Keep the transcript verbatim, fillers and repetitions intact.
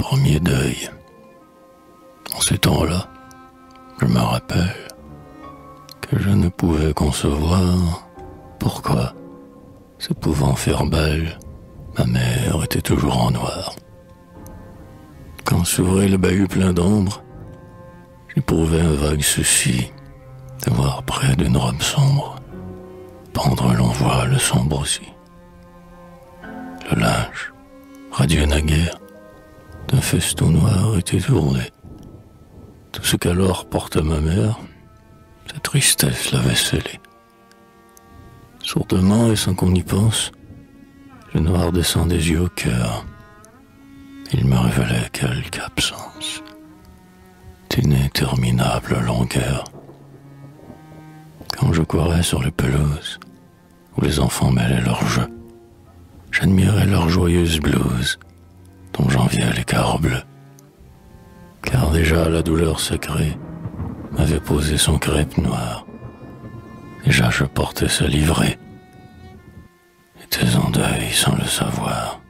premier deuil. En ces temps-là, je me rappelle que je ne pouvais concevoir pourquoi, se pouvant faire belle, ma mère était toujours en noir. Quand s'ouvrait le bahut plein d'ombre, j'éprouvais un vague souci de voir près d'une robe sombre pendre un long voile sombre aussi. Le linge, radieux naguère, d'un feston noir était tourné. Tout ce qu'alors portait ma mère, sa tristesse l'avait scellé. Sourdement et sans qu'on y pense, le noir descend des yeux au cœur. Il me révélait quelque absence d'une interminable longueur. Quand je courais sur les pelouses où les enfants mêlaient leurs jeux, j'admirais leurs joyeuses blouses dont j'enviais les carreaux bleus. Car déjà la douleur sacrée m'avait posé son crêpe noir. Déjà je portais sa livrée, étais en deuil sans le savoir.